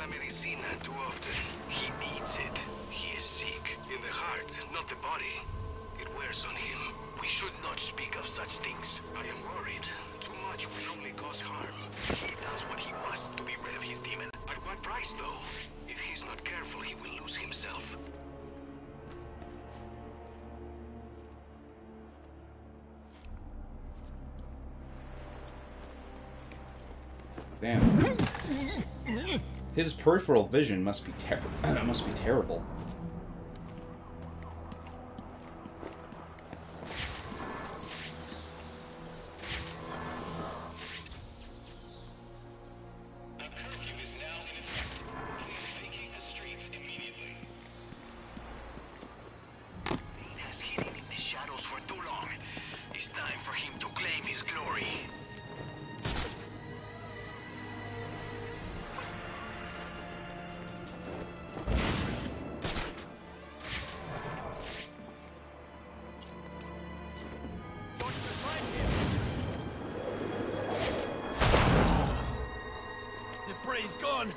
la medicina too often. He needs it. He is sick in the heart, not the body. It wears on him. We should not speak of such things. I am worried. Too much will only cause harm. He does what he must to be rid of his demon. At what price, though? If he's not careful, he will lose himself. Damn. His peripheral vision must be terrible. He's gone.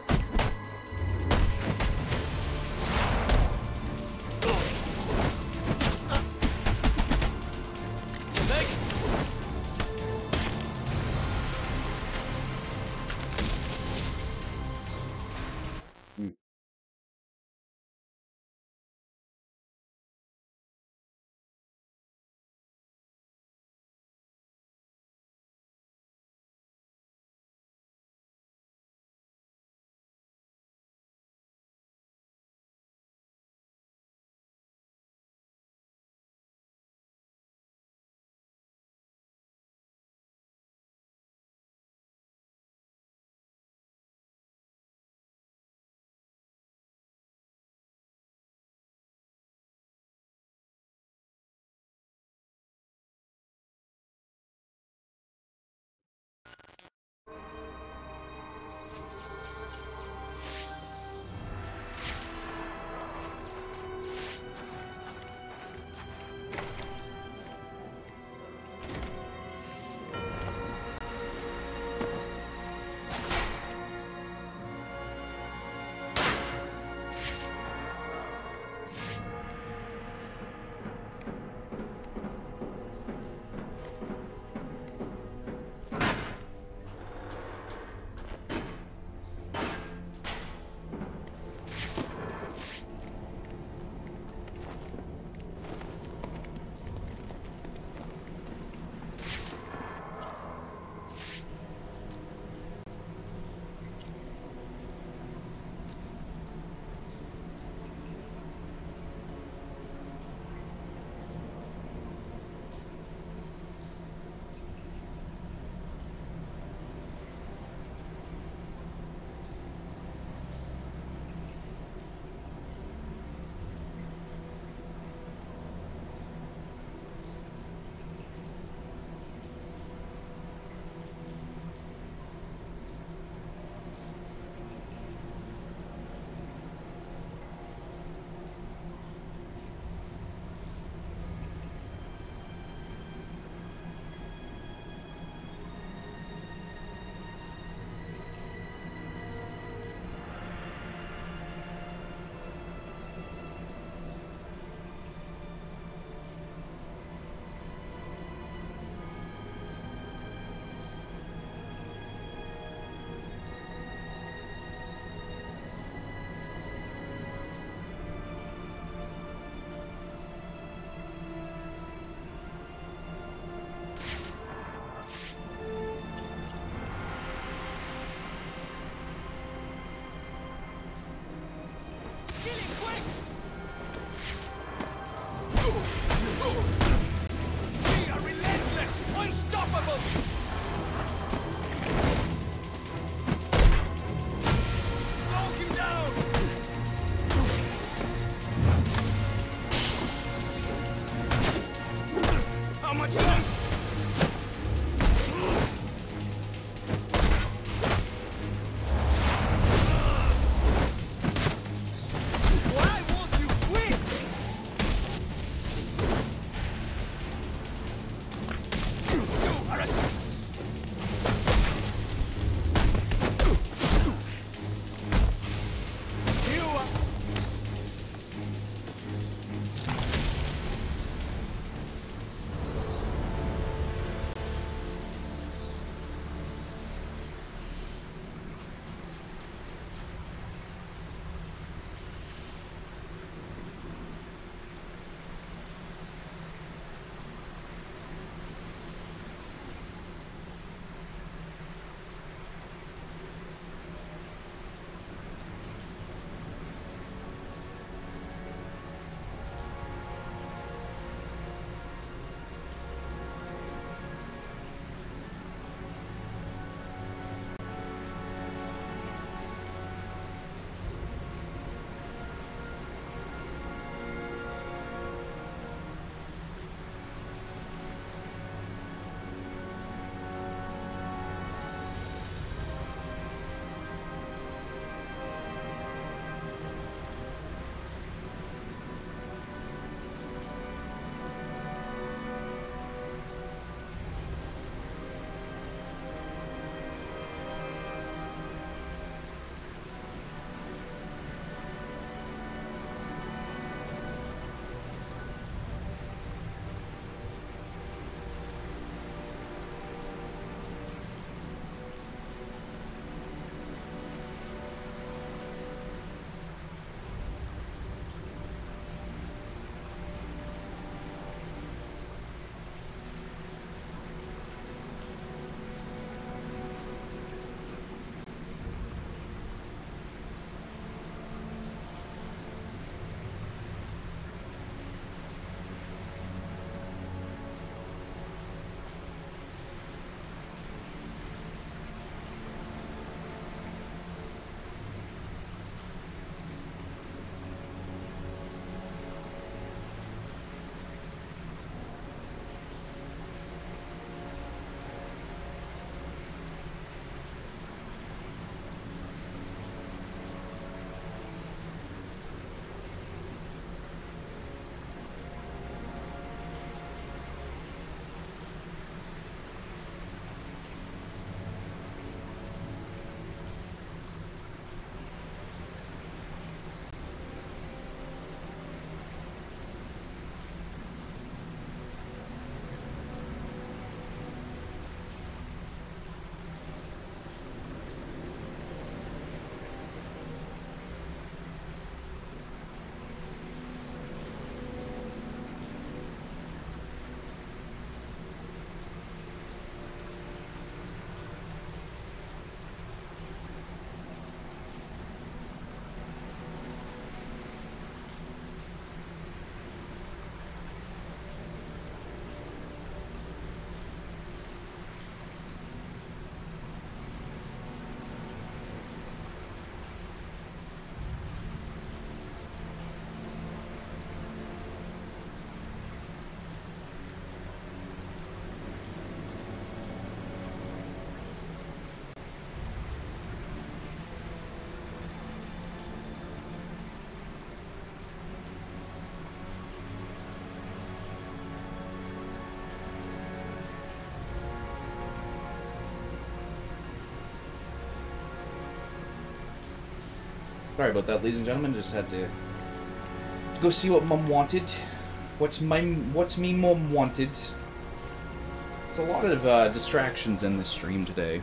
Sorry about that, ladies and gentlemen. Just had to go see what Mum wanted. What's me Mum wanted. There's a lot of distractions in this stream today.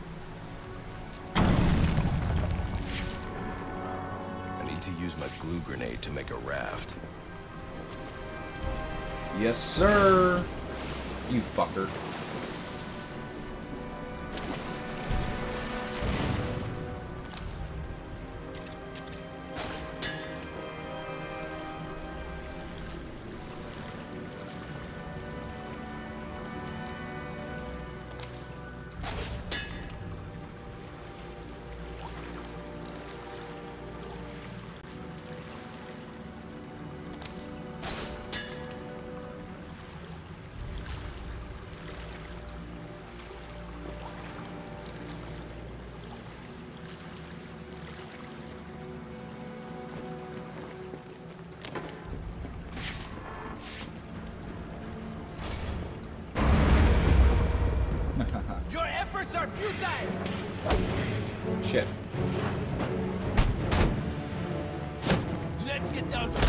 I need to use my glue grenade to make a raft. Yes, sir. You fucker. Your efforts are futile! Shit. Let's get down to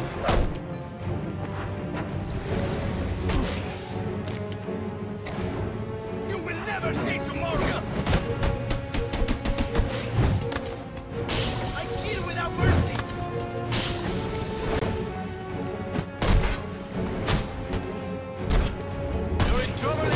You will never see tomorrow! I kill without mercy! You're in trouble!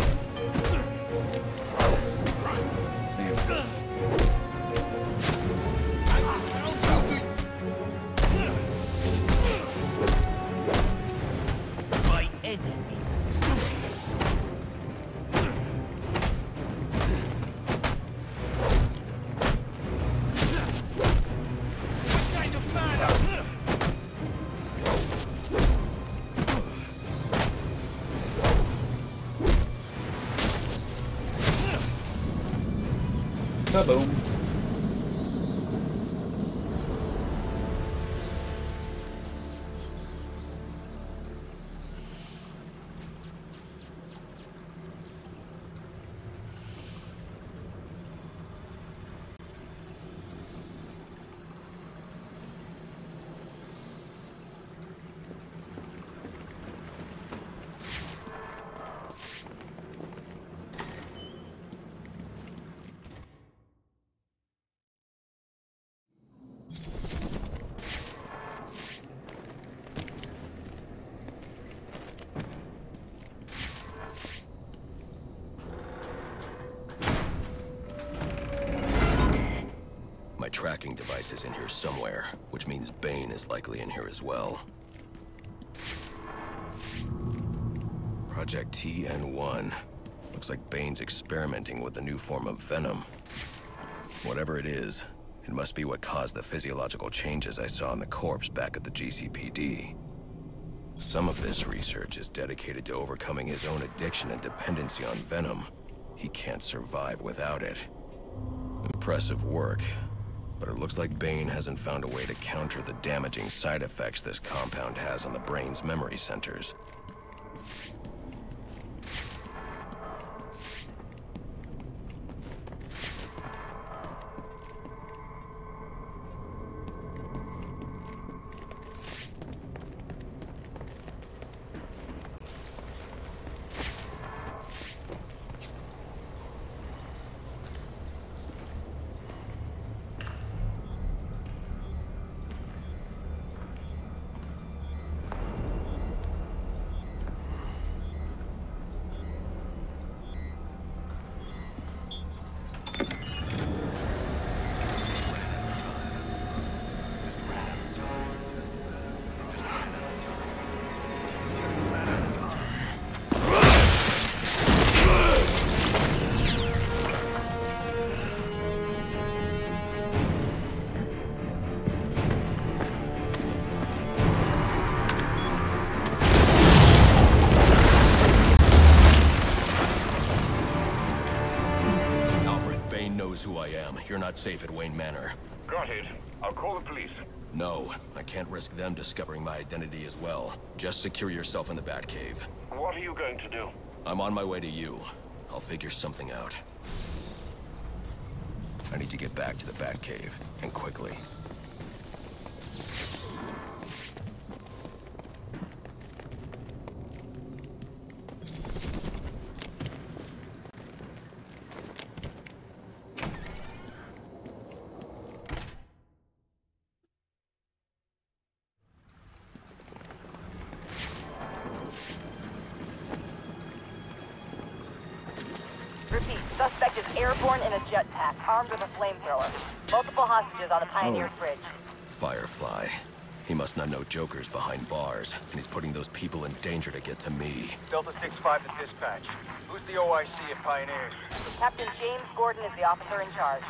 Kaboom. My tracking device is in here somewhere, which means Bane is likely in here as well. Project TN1. Looks like Bane's experimenting with a new form of venom. Whatever it is, it must be what caused the physiological changes I saw in the corpse back at the GCPD. Some of this research is dedicated to overcoming his own addiction and dependency on venom. He can't survive without it. Impressive work, but it looks like Bane hasn't found a way to counter the damaging side effects this compound has on the brain's memory centers. Who I am. You're not safe at Wayne Manor. Got it. I'll call the police. No, I can't risk them discovering my identity as well. Just secure yourself in the Batcave. What are you going to do? I'm on my way to you. I'll figure something out. I need to get back to the Batcave, and quickly. Repeat, suspect is airborne in a jetpack, armed with a flamethrower. Multiple hostages on the Pioneers Bridge. Firefly. He must not know Joker's behind bars, and he's putting those people in danger to get to me. Delta 6-5 to dispatch. Who's the OIC at Pioneers? Captain James Gordon is the officer in charge.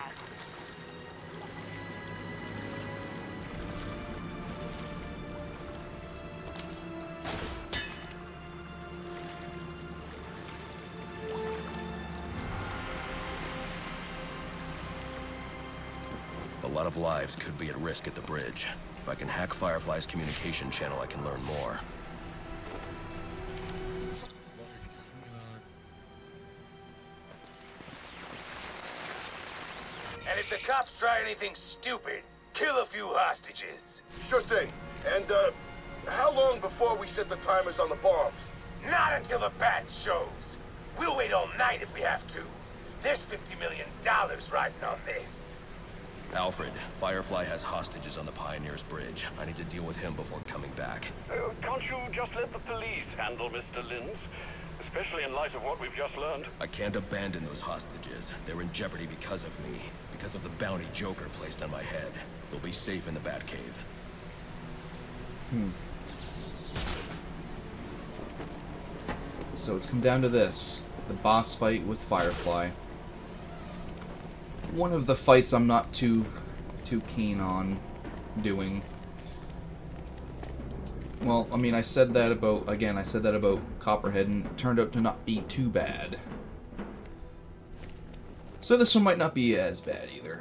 A lot of lives could be at risk at the bridge. If I can hack Firefly's communication channel, I can learn more. And if the cops try anything stupid, kill a few hostages. Sure thing. And, how long before we set the timers on the bombs? Not until the bat shows. We'll wait all night if we have to. There's $50 million riding on this. Alfred, Firefly has hostages on the Pioneers Bridge. I need to deal with him before coming back. Can't you just let the police handle Mr. Linz? Especially in light of what we've just learned. I can't abandon those hostages. They're in jeopardy because of me. Because of the bounty Joker placed on my head. They'll be safe in the Batcave. So it's come down to this. The boss fight with Firefly. One of the fights I'm not too keen on doing. Well, I mean, I said that about Copperhead, and it turned out to not be too bad. So this one might not be as bad either.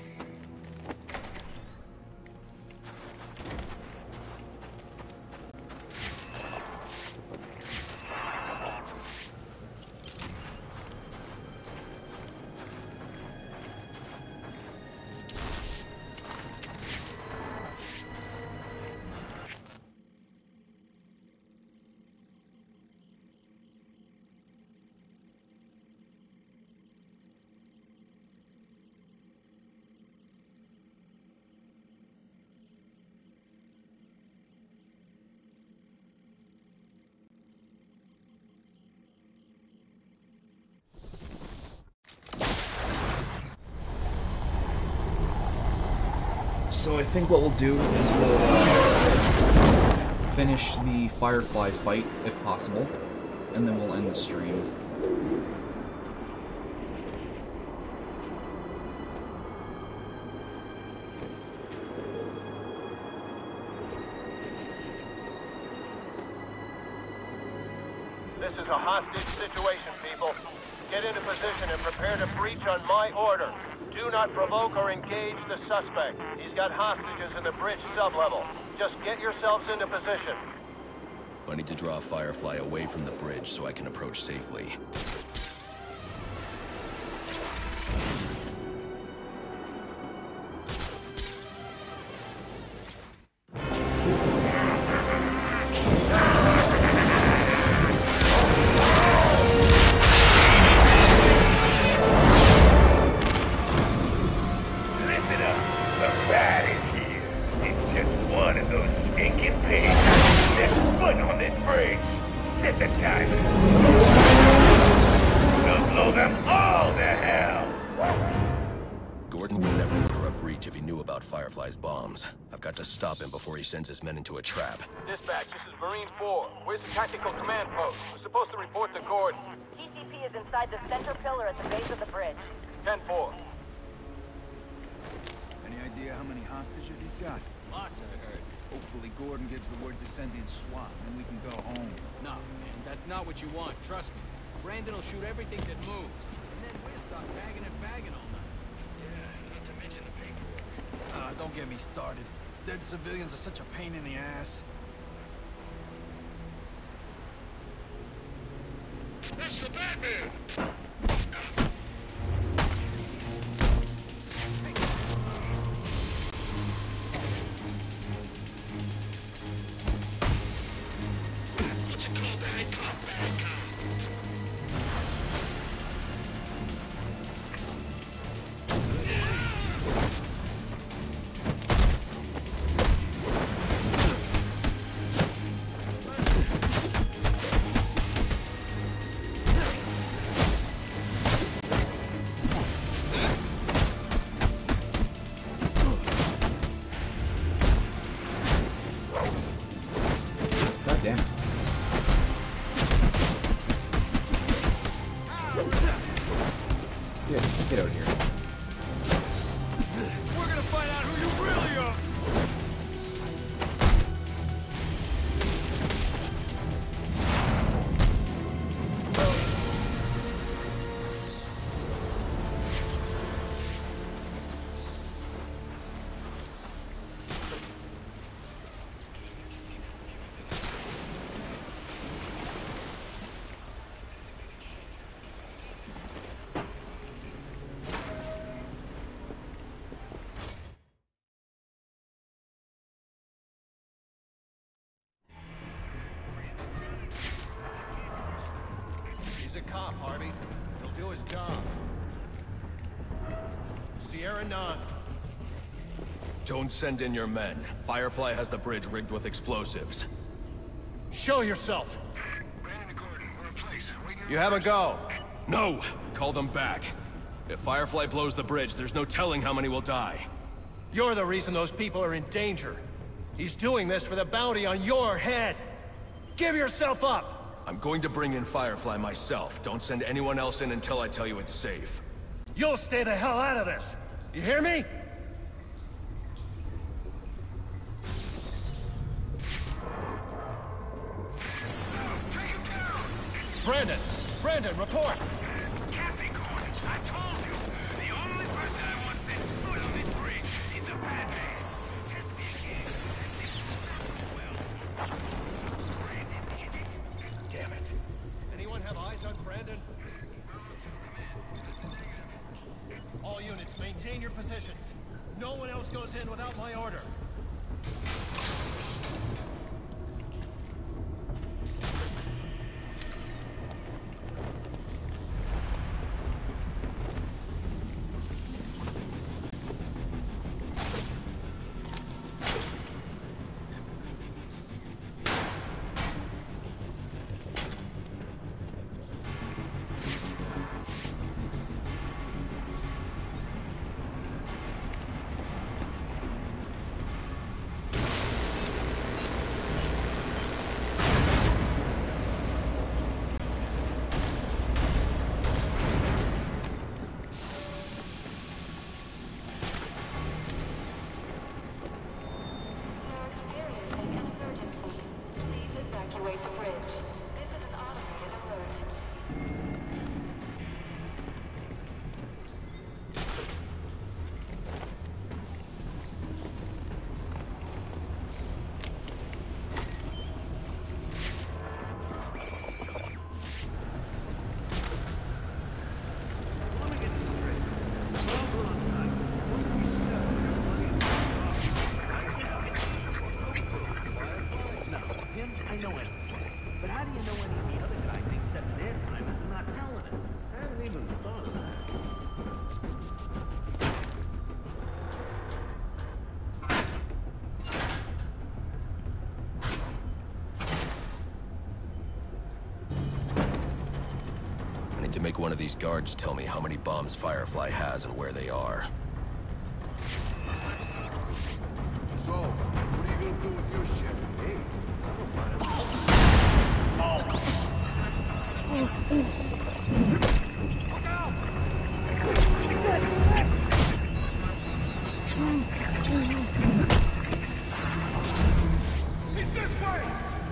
So I think what we'll do is we'll finish the Firefly fight, if possible, and then we'll end the stream. This is a hostage situation, people. Get into position and prepare to breach on my order. Do not provoke or engage the suspect. He's got hostages in the bridge sublevel. Just get yourselves into position. I need to draw Firefly away from the bridge so I can approach safely. Firefly's bombs. I've got to stop him before he sends his men into a trap. Dispatch, this is Marine 4. Where's the tactical command post? We're supposed to report to Gordon. TCP is inside the center pillar at the base of the bridge. 10-4. Any idea how many hostages he's got? Lots, I heard. Hopefully Gordon gives the word to send in SWAT, and we can go home. No, man, that's not what you want, trust me. Brandon will shoot everything that moves. And then we'll start bagging and bagging all night. Yeah, not to mention the paperwork. Don't get me started. Dead civilians are such a pain in the ass. That's the Batman! What's it called? Bad cop, bad cop. Get out of here. We're gonna find out who you really are! He's a cop, Harvey. He'll do his job. Sierra 9. Don't send in your men. Firefly has the bridge rigged with explosives. Show yourself! Brandon and Gordon, we're in place. You have a go. No! Call them back. If Firefly blows the bridge, there's no telling how many will die. You're the reason those people are in danger. He's doing this for the bounty on your head. Give yourself up! I'm going to bring in Firefly myself. Don't send anyone else in until I tell you it's safe. You'll stay the hell out of this! You hear me? Brandon! Brandon, report! Can't be Gordon. I told you. The only person I want set foot on this bridge is a bad man. Just be a kid. Well, Brandon hit it. Damn it. Anyone have eyes on Brandon? All units, maintain your positions. No one else goes in without my order. To make one of these guards tell me how many bombs Firefly has and where they are. So, what are you gonna do with your shit? Hey, It's this way!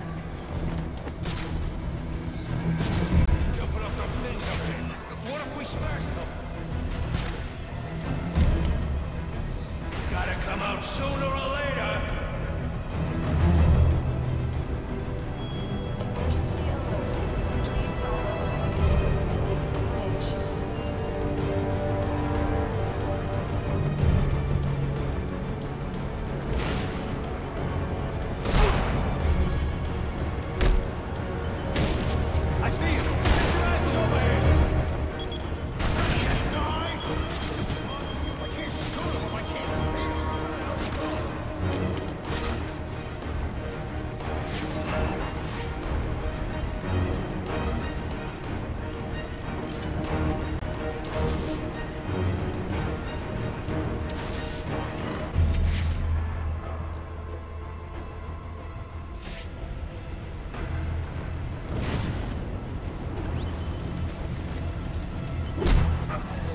Jumping up those things up there. What if we smack them? Gotta come out sooner or later. Emergency alert. Please follow.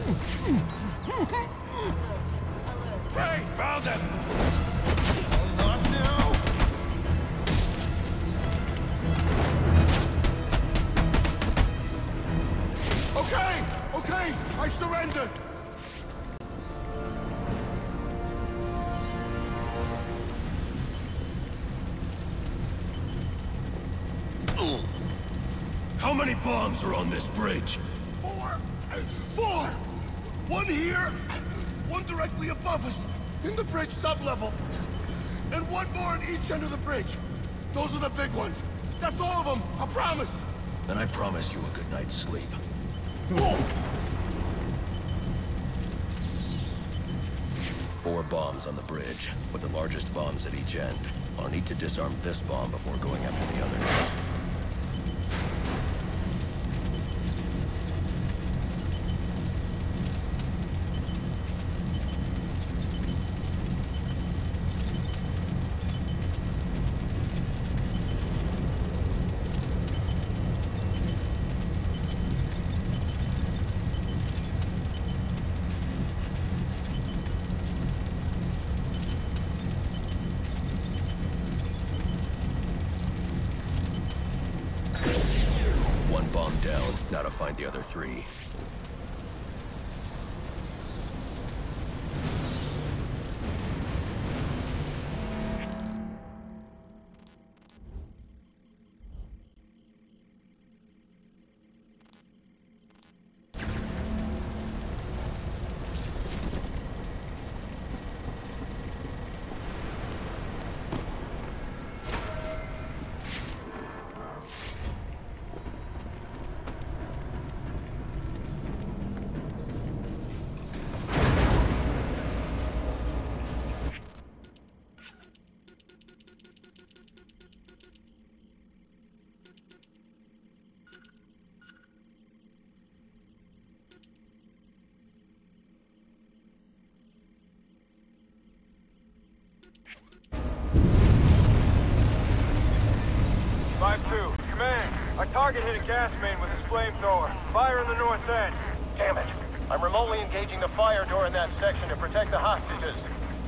Hey, found them! Not now! Okay, I surrender! How many bombs are on this bridge? Four! One here, one directly above us, in the bridge sublevel, and one more at each end of the bridge. Those are the big ones. That's all of them, I promise. Then I promise you a good night's sleep. 4 bombs on the bridge, with the largest bombs at each end. I'll need to disarm this bomb before going after the others. One bomb down, now to find the other 3. Command, our target hit a gas main with his flamethrower. Fire in the north end. Damn it. I'm remotely engaging the fire door in that section to protect the hostages.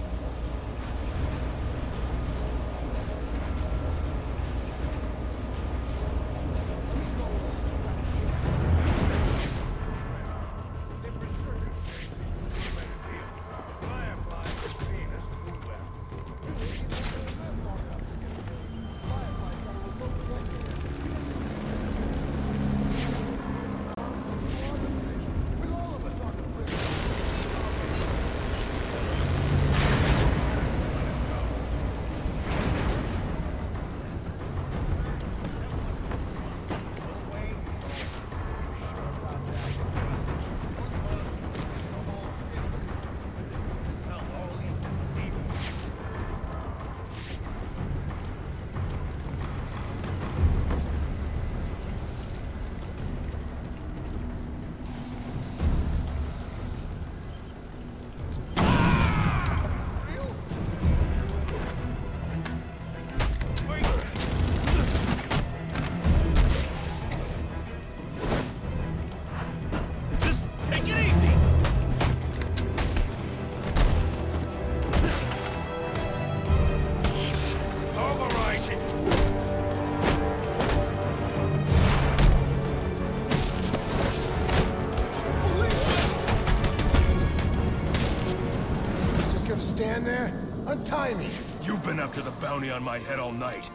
Stand there? Untie me! You've been after the bounty on my head all night.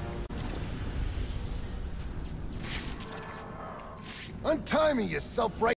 Untie me, you self-righteous...